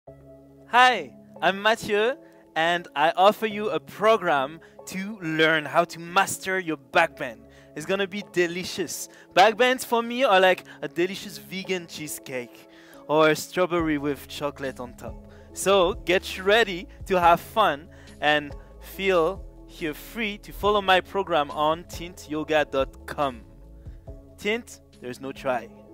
Hi, I'm Mathieu, and I offer you a program to learn how to master your backbend. It's gonna be delicious. Backbends for me are like a delicious vegan cheesecake or strawberry with chocolate on top. So get ready to have fun and feel here free to follow my program on tintyoga.com. Tint, there's no try.